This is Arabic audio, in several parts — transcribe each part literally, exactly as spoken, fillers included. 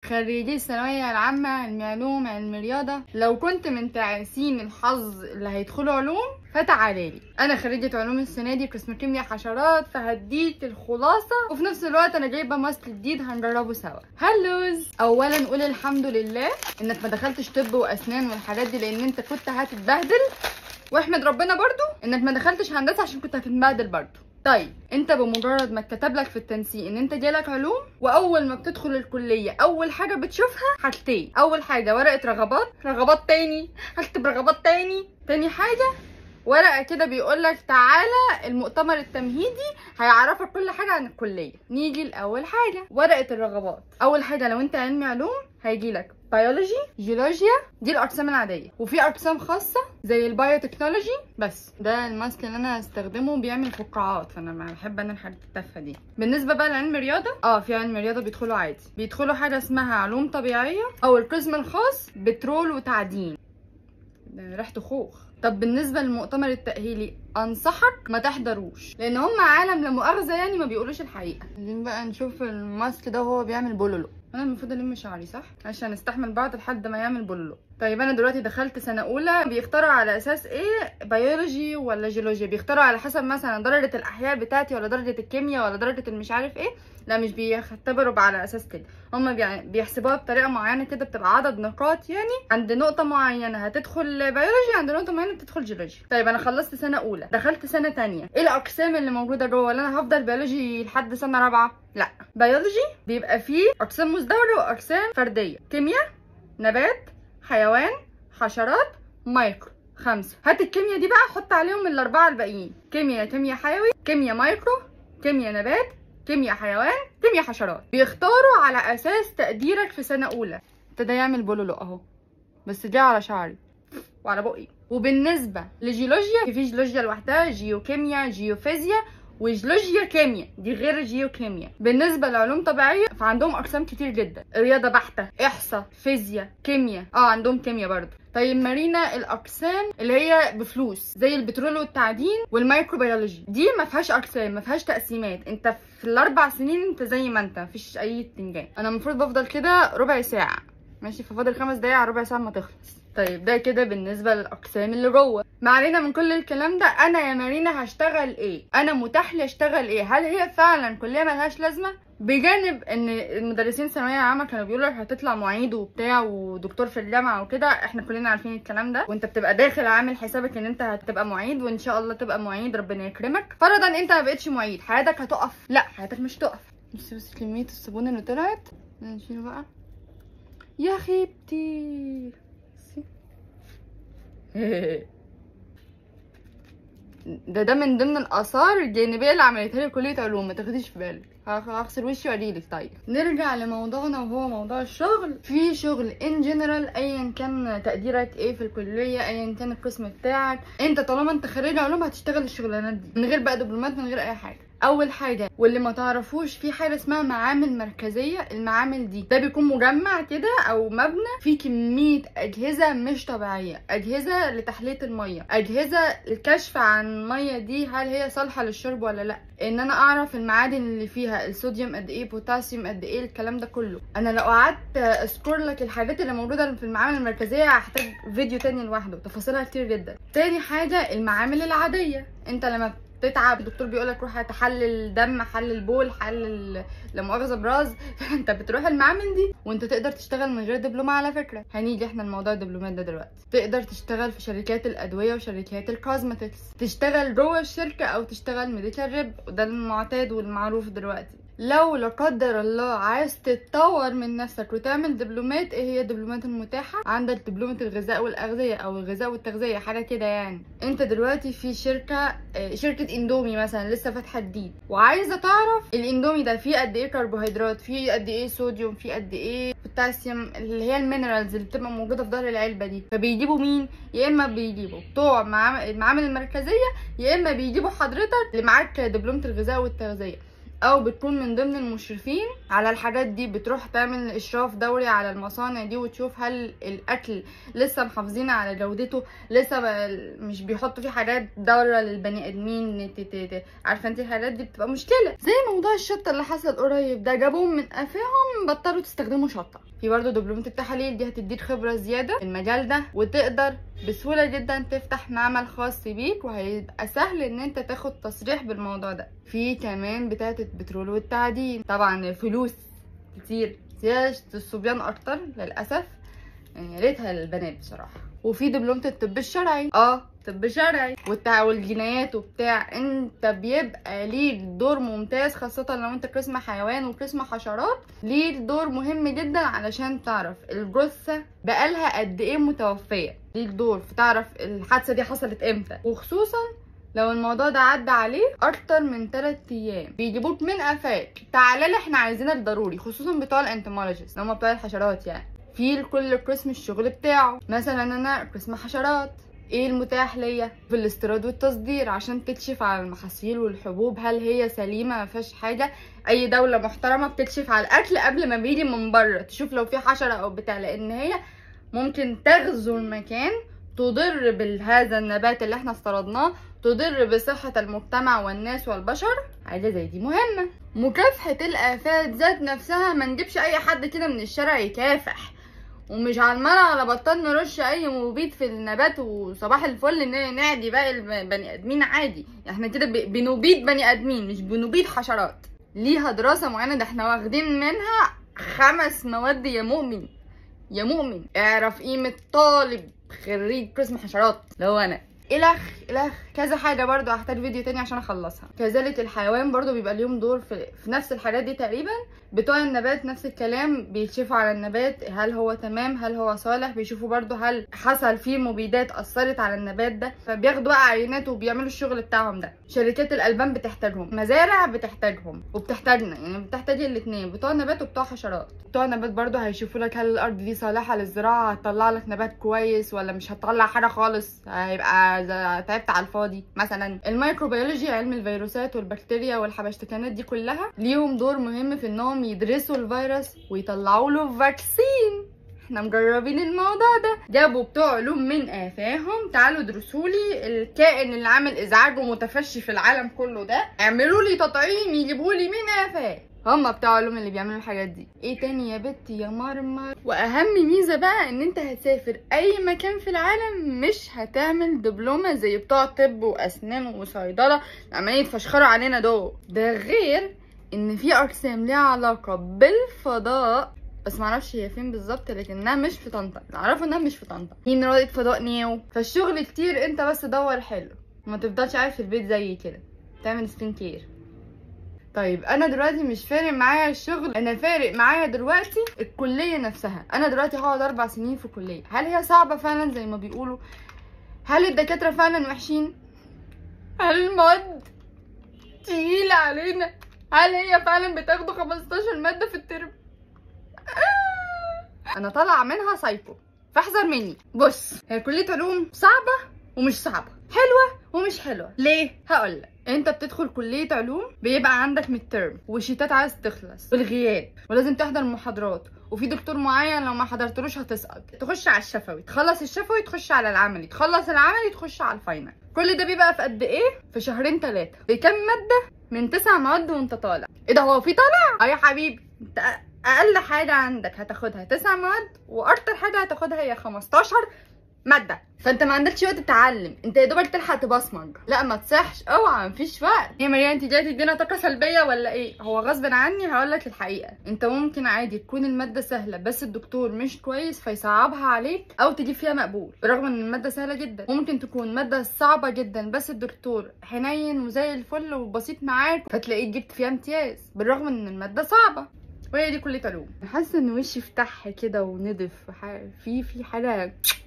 خريجي الثانويه العامه، علم علوم، علم رياضه، لو كنت من تعاسين الحظ اللي هيدخلوا علوم فتعالى لي. انا خريجه علوم السنه دي قسم كيمياء حشرات، فهديك الخلاصه وفي نفس الوقت انا جايبه ماسك جديد هنجربه سوا. هلوز، اولا قول الحمد لله انك ما دخلتش طب واسنان والحاجات دي لان انت كنت هتتبهدل، واحمد ربنا برضو انك ما دخلتش هندسه عشان كنت هتتبهدل برضو. طيب انت بمجرد ما اتكتب لك في التنسيق ان انت جالك علوم، واول ما بتدخل الكليه اول حاجه بتشوفها حاجتين. اول حاجه ورقه رغبات، رغبات تاني هكتب رغبات تاني. تاني حاجه ورقه كده بيقول لك تعالى المؤتمر التمهيدي هيعرفك كل حاجه عن الكليه. نيجي لاول حاجه ورقه الرغبات. اول حاجه لو انت علمي علوم هيجي لك بيولوجي، جيولوجيا، دي الاقسام العاديه، وفي اقسام خاصه زي البايوتكنولوجي. بس ده الماسك اللي انا هستخدمه بيعمل فقاعات، فانا ما بحب انا الحاجات التافهه دي. بالنسبه بقى لعلم رياضه، اه في علم رياضه بيدخلوا عادي، بيدخلوا حاجه اسمها علوم طبيعيه او القسم الخاص بترول وتعدين. ده ريحته خوخ. طب بالنسبه للمؤتمر التاهيلي انصحك ما تحضروش لان هم عالم لا مؤاخذه يعني ما بيقولوش الحقيقه. عايزين بقى نشوف الماسك ده وهو بيعمل بولولو. انا المفروض الم شعري صح عشان نستحمل بعض لحد ما يعمل بولولو. طيب انا دلوقتي دخلت سنه اولى، بيختاروا على اساس ايه؟ بيولوجي ولا جيولوجيا؟ بيختاروا على حسب مثلا درجه الاحياء بتاعتي ولا درجه الكيمياء ولا درجه المش عارف ايه؟ لا مش بيختبروا على اساس كده، هم بيحسبوها بطريقه معينه كده، بتبقى عدد نقاط يعني. عند نقطه معينه هتدخل بيولوجي، عند نقطه معينه بتدخل جيولوجيا. طيب انا خلصت سنه اولى دخلت سنه تانية، ايه الاقسام اللي موجوده جوه؟ ولا انا هفضل بيولوجي لحد سنه رابعه؟ لا، بيولوجي بيبقى فيه اقسام مزدوجه واقسام فرديه. كيمياء، نبات، حيوان، حشرات، مايكرو. خمسه. هات الكيمياء دي بقى حط عليهم الاربعه الباقيين: كيمياء كيمياء حيوي، كيمياء مايكرو، كيمياء نبات، كيمياء حيوان، كيمياء حشرات. بيختاروا على اساس تقديرك في سنه اولى. ابتدى يعمل بولولو اهو، بس جه على شعري وعلى بقي. وبالنسبه لجيولوجيا، في جيولوجيا لوحدها، جيوكيمياء، جيوفيزياء، وجيولوجيا كيمياء، دي غير الجيوكيمياء. بالنسبه لعلوم طبيعيه فعندهم اقسام كتير جدا: رياضه بحته، احصاء، فيزياء، كيمياء، اه عندهم كيمياء برضه. طيب مارينا الاقسام اللي هي بفلوس زي البترول والتعدين والميكروبيولوجي، دي ما فيهاش اقسام، ما فيهاش تقسيمات، انت في الاربع سنين انت زي ما انت، مفيش اي بتنجان. انا المفروض بفضل كده ربع ساعه ماشي، ففاضل خمس دقايق على ربع ساعه ما تخلص. طيب ده كده بالنسبه للاقسام اللي جوه. ما علينا من كل الكلام ده، انا يا مارينا هشتغل ايه؟ انا متاح لي اشتغل ايه؟ هل هي فعلا كليه ملهاش لازمه؟ بجانب ان المدرسين الثانويه العامه كانوا بيقولوا لك هتطلع معيد وبتاع ودكتور في الجامعه وكده، احنا كلنا عارفين الكلام ده، وانت بتبقى داخل عامل حسابك ان انت هتبقى معيد وان شاء الله تبقى معيد ربنا يكرمك. فرضا انت ما بقتش معيد، حياتك هتقف؟ لا، حياتك مش تقف. بصي بس كميه الصابون اللي طلعت، نشيله بقى يا خيبتي. ده ده من ضمن الاثار الجانبيه اللي عملتها لي كليه علوم، ما تاخديش في بالك. هغسل وشي واجيلك. طيب نرجع لموضوعنا وهو موضوع الشغل. في شغل ان جنرال ايا كان تقديرك ايه في الكليه، ايا كان القسم بتاعك، انت طالما انت خريج علوم هتشتغل الشغلانات دي من غير بقى دبلومات، من غير اي حاجه. اول حاجه واللي ما تعرفوش، في حاجه اسمها معامل مركزيه. المعامل دي ده بيكون مجمع كده او مبنى فيه كميه اجهزه مش طبيعيه، اجهزه لتحليه الميه، اجهزه الكشف عن الميه دي هل هي صالحه للشرب ولا لا، ان انا اعرف المعادن اللي فيها، الصوديوم قد ايه، بوتاسيوم قد ايه، الكلام ده كله. انا لو قعدت اذكر لك الحاجات اللي موجوده في المعامل المركزيه هحتاج فيديو تاني لوحده، تفاصيلها كتير جدا. تاني حاجه المعامل العاديه، انت لما تتعب الدكتور بيقولك روح تحلل دم، حلل بول، حلل لا مؤاخذه براز، فانت بتروح المعامل دي وانت تقدر تشتغل من غير دبلومه. على فكره هنيجي احنا لموضوع الدبلومات ده دلوقتي. تقدر تشتغل في شركات الادويه وشركات الكوزمتكس، تشتغل جوه الشركه او تشتغل ميديكال ريب، وده المعتاد والمعروف دلوقتي. لو لا قدر الله عايز تتطور من نفسك وتعمل دبلومات، ايه هي الدبلومات المتاحه؟ عندك دبلومه الغذاء والاغذيه او الغذاء والتغذيه، حاجه كده يعني. انت دلوقتي في شركه شركه اندومي مثلا لسه فاتحه جديد، وعايزه تعرف الاندومي ده فيه قد ايه كربوهيدرات، فيه قد ايه صوديوم، فيه قد ايه بوتاسيوم، اللي هي المينرالز اللي بتبقى موجوده في ظهر العلبه دي. فبيجيبوا مين؟ يا اما بيجيبوا بتوع المعامل المركزيه، يا اما بيجيبوا حضرتك اللي معاك دبلومه الغذاء والتغذيه. او بتكون من ضمن المشرفين على الحاجات دي، بتروح تعمل اشراف دوري على المصانع دي وتشوف هل الاكل لسه محافظين على جودته، لسه مش بيحطوا فيه حاجات ضاره للبني ادمين. عارفه انت الحاجات دي بتبقى مشكله، زي موضوع الشطه اللي حصل قريب ده، جابوهم من قفاهم بطلوا تستخدموا شطه. في برضه دبلومه التحاليل دي هتديك خبره زياده في المجال ده، وتقدر بسهوله جدا تفتح معمل خاص بيك، وهيبقى سهل ان انت تاخد تصريح بالموضوع ده. في كمان بتاعه البترول والتعدين، طبعا فلوس كتير، سياسه الصبيان اكتر للاسف، يعني يا ريتها للبنات بصراحه. وفي دبلومه الطب الشرعي، اه طب شرعي والتع والجنايات وبتاع، انت بيبقى ليك دور ممتاز، خاصه لو انت قسم حيوان وقسم حشرات، ليك دور مهم جدا علشان تعرف الجثه بقالها قد ايه متوفيه، ليك دور في تعرف الحادثه دي حصلت امتى، وخصوصا لو الموضوع ده عدى عليه اكتر من تلات ايام بيجيبوك من قفاك، تعالى لي احنا عايزينك ضروري، خصوصا بتوع الانتمولوجيست اللي هم بتوع الحشرات. يعني في لكل قسم الشغل بتاعه، مثلا انا قسم حشرات، ايه المتاح ليا في الاستيراد والتصدير عشان تكشف على المحاصيل والحبوب هل هي سليمه ما فيهاش حاجه. اي دوله محترمه بتكشف على الاكل قبل ما بيجي من بره، تشوف لو في حشره او بتاع، لان هي ممكن تغزو المكان، تضر بهذا النبات اللي احنا استردناه، تضر بصحه المجتمع والناس والبشر. حاجه زي دي مهمه. مكافحه الافات ذات نفسها، ما نجيبش اي حد كده من الشارع يكافح، ومش على المرة على بطال نرش اي مبيد في النبات وصباح الفل ان نعدي باقي البني ادمين عادي. احنا كده بنبيد بني ادمين مش بنبيد حشرات. ليها دراسة معينة، ده احنا واخدين منها خمس مواد يا مؤمن يا مؤمن. اعرف قيمة طالب خريج قسم حشرات لو انا الخ الخ كذا حاجه. برضو هحتاج فيديو تاني عشان اخلصها. كذلك الحيوان برضو بيبقى ليهم دور في, في نفس الحاجات دي تقريبا. بتوع النبات نفس الكلام، بيكشفوا على النبات هل هو تمام، هل هو صالح، بيشوفوا برضو هل حصل فيه مبيدات اثرت على النبات ده، فبياخدوا بقى عينات وبيعملوا الشغل بتاعهم ده. شركات الالبان بتحتاجهم، مزارع بتحتاجهم وبتحتاجنا، يعني بتحتاج الاثنين، بتوع نبات وبتوع حشرات. بتوع نبات برضو هيشوفوا لك هل الارض دي صالحه للزراعه، هتطلع لك نبات كويس ولا مش هتطلع حاجه خالص، هيبقى تعبت على الفاضي مثلا. الميكروبيولوجي، علم الفيروسات والبكتيريا والحبشتكنات دي كلها ليهم دور مهم في انهم يدرسوا الفيروس ويطلعوا له فاكسين. احنا مجربين الموضوع ده، جابوا بتوع علوم من قفاهم، تعالوا ادرسوا لي الكائن اللي عامل ازعاج ومتفشي في العالم كله ده، اعملوا لي تطعيم يجيبوا لي من قفاه. هما بتوع علوم اللي بيعملوا الحاجات دي. ايه تاني يا بت يا مرمر؟ واهم ميزه بقى ان انت هتسافر اي مكان في العالم مش هتعمل دبلومه زي بتوع طب واسنان وصيدله عمالين يتفشخروا علينا دول. ده غير ان في اقسام ليها علاقه بالفضاء، بس معرفش هي فين بالظبط، لكنها مش في طنطا. اللي اعرفه انها مش في طنطا، هي رائد فضاء نيو. فالشغل كتير، انت بس دور حلو، ما تفضلش قاعد في البيت زي كده تعمل سكين كير. طيب انا دلوقتي مش فارق معايا الشغل، انا فارق معايا دلوقتي الكليه نفسها. انا دلوقتي هقعد اربع سنين في كليه، هل هي صعبه فعلا زي ما بيقولوا؟ هل الدكاتره فعلا وحشين؟ هل المواد تقيله علينا؟ هل هي فعلا بتاخدوا خمستاشر ماده في الترم؟ انا طالعه منها سايكو، فاحذر مني. بص، هي كليه علوم صعبه ومش صعبه، حلوه ومش حلوه. ليه؟ هقولك. انت بتدخل كليه علوم بيبقى عندك ميد ترم وشيتات عايز تخلص والغياب، ولازم تحضر محاضرات، وفي دكتور معين لو ما حضرتلوش هتسقط. تخش على الشفوي، تخلص الشفوي تخش على العملي، تخلص العملي تخش على الفاينل. كل ده بيبقى في قد ايه؟ في شهرين ثلاثه. بكام ماده؟ من تسع مواد وانت طالع. ايه ده، هو في طالع؟ اه يا حبيبي، انت اقل حاجه عندك هتاخدها تسع مواد، واكتر حاجه هتاخدها هي خمستاشر ماده. فانت ما عندكش وقت تتعلم، انت يا دوبك تلحق تبصمج. لا ما تصحش، اوعى، مفيش وقت. ايه مريم، انت جايه تدينا طاقه سلبيه ولا ايه؟ هو غصب عني هقول لك الحقيقه. انت ممكن عادي تكون الماده سهله بس الدكتور مش كويس فيصعبها عليك، او تجيب فيها مقبول برغم ان الماده سهله جدا. ممكن تكون ماده صعبه جدا بس الدكتور حنين وزي الفل وبسيط معاك فتلاقيك جبت فيها امتياز بالرغم ان الماده صعبه. وهي دي كليه علوم. حاسه ان وشي فتح كده ونضف، في في حاجه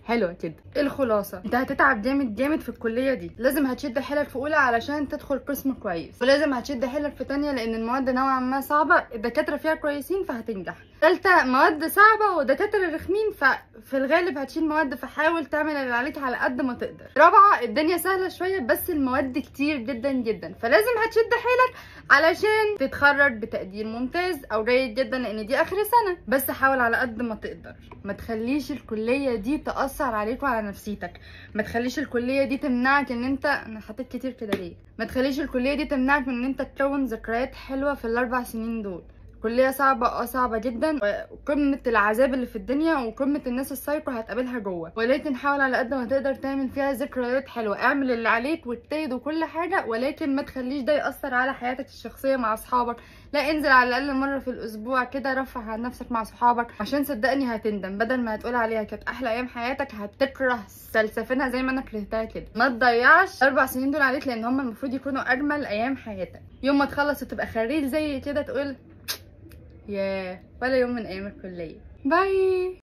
حلوه كده. الخلاصه، انت هتتعب جامد جامد في الكليه دي، لازم هتشد حيلك في اولى علشان تدخل قسم كويس، ولازم هتشد حيلك في تانية لان المواد نوعا ما صعبه، الدكاتره فيها كويسين فهتنجح. تالتة مواد صعبه ودكاتره رخمين، ففي الغالب هتشيل مواد، فحاول تعمل اللي عليك على قد ما تقدر. رابعه، الدنيا سهله شويه بس المواد كتير جدا جدا، فلازم هتشد حيلك علشان تتخرج بتقدير ممتاز او جيد جدا لان دي اخر سنه. بس حاول على قد ما تقدر ما تخليش الكليه دي تاثر عليك وعلى نفسيتك، ما تخليش الكليه دي تمنعك ان انت، انا حطيت كتير كده ليه، ما تخليش الكليه دي تمنعك من ان انت تكون ذكريات حلوه في الاربع سنين دول. كلية صعبة، اه صعبة جدا، وقمة العذاب اللي في الدنيا وقمة الناس السايكو هتقابلها جوه، ولكن حاول على قد ما تقدر تعمل فيها ذكريات حلوة، اعمل اللي عليك واجتهد وكل حاجة، ولكن ما تخليش ده يأثر على حياتك الشخصية مع اصحابك. لا، انزل على الاقل مرة في الاسبوع كده، رفه عن نفسك مع صحابك، عشان صدقني هتندم، بدل ما هتقول عليها كانت احلى ايام حياتك هتكره سلسفينها زي ما انا كرهتها كده. ما تضيعش اربع سنين دول عليك لان هم المفروض يكونوا اجمل ايام حياتك. يوم ما تخلص وتبقى خريج زي كده تقول ياه ولا يوم من ايام الكليه. باي.